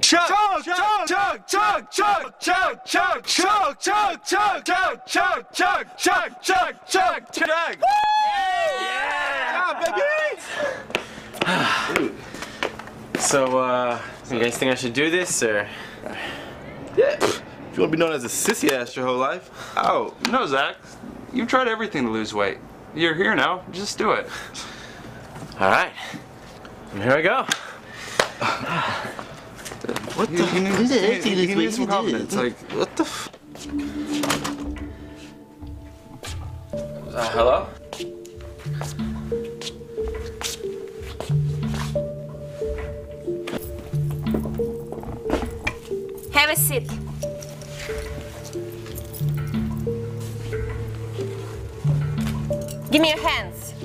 Chug, chug, chug, chug, chug, chug, chug, chug, chug, chug, chug, chug, chug, chug, chug, chug, chug, chug. Yeah, baby. So, you guys think I should do this, or? Yeah. If you want to be known as a sissy ass your whole life. Oh, no, Zach. You've tried everything to lose weight. You're here now. Just do it. All right. Here I go. What the? He needs some confidence. Like, what the? Hello? Have a seat. Give me your hands.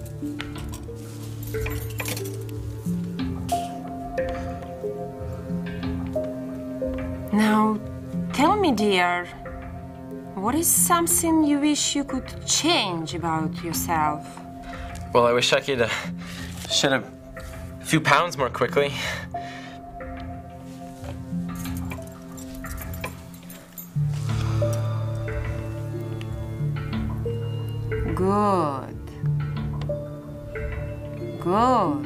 Now, tell me, dear, what is something you wish you could change about yourself? Well, I wish I could shed a few pounds more quickly. Good. Good.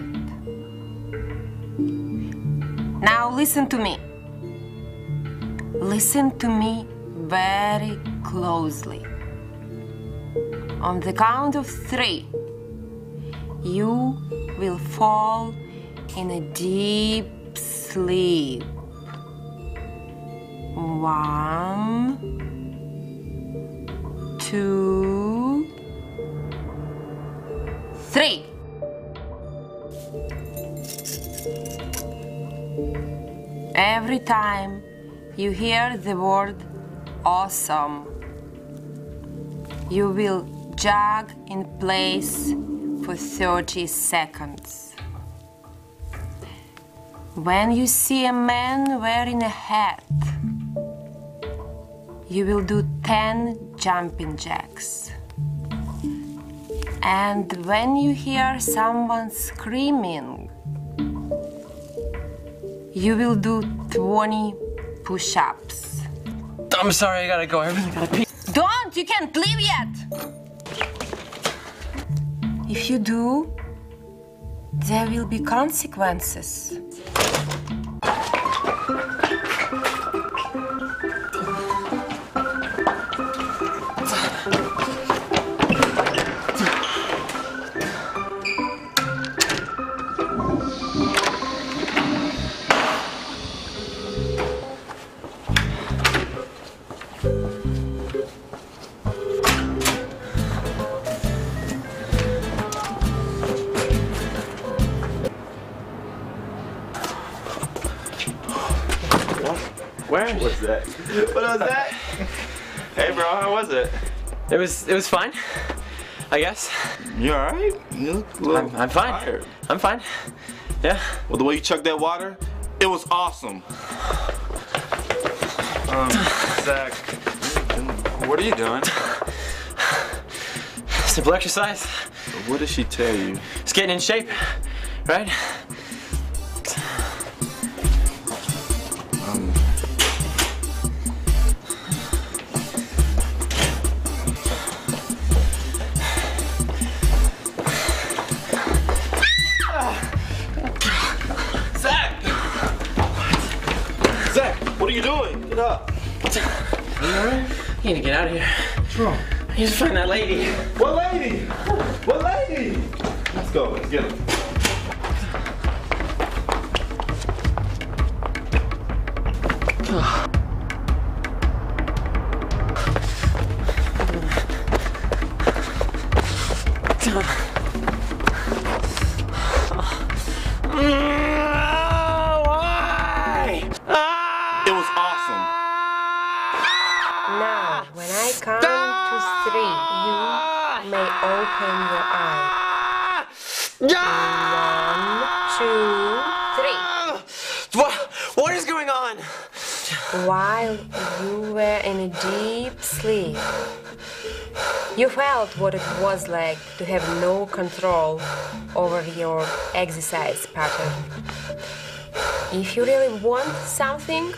Now listen to me. Listen to me very closely. On the count of 3, you will fall in a deep sleep. 1, 2, 3. Every time you hear the word awesome, you will jog in place for 30 seconds. When you see a man wearing a hat, you will do 10 jumping jacks. And when you hear someone screaming, you will do 20 push-ups. I'm sorry, I gotta go. I really gotta pee. Don't! You can't leave yet! If you do, there will be consequences. Where? What's that? What was that? hey, bro, how was it? It was fine, I guess. You all right? You look a little I'm fine. tired. I'm fine. Yeah. Well, the way you chugged that water, it was awesome. Zach, what are you doing? Simple exercise. What did she tell you? Just getting in shape, right? Zach, what are you doing? Get up. You alright? You need to get out of here. What's wrong? I need to find that lady. What lady? What lady? Let's go. Let's get her. Why? It was awesome. Now, when I count to 3, you may open your eyes. 1, 2, 3. What is going on? While you were in a deep sleep, you felt what it was like to have no control over your exercise pattern. If you really want something,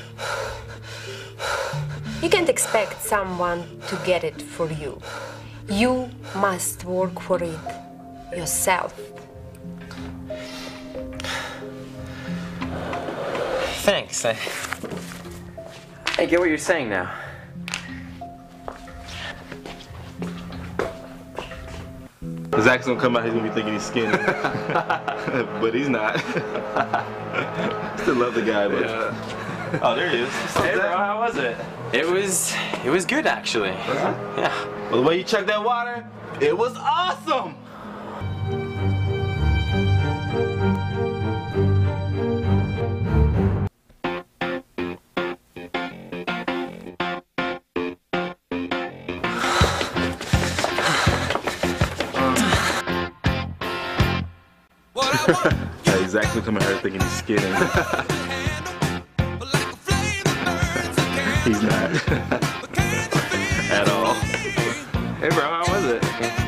you can't expect someone to get it for you. You must work for it yourself. Thanks. I get what you're saying now. Zach's gonna come out, he's gonna be thinking he's skinny. But he's not. Still love the guy, but... Yeah. Oh, there he is. Hey bro, how was it? It was good actually. Was it? Yeah. Well, the way you chugged that water, it was awesome! Hey, Zach's gonna come out here thinking he's skinny. He's not. At all. Hey bro, how was it?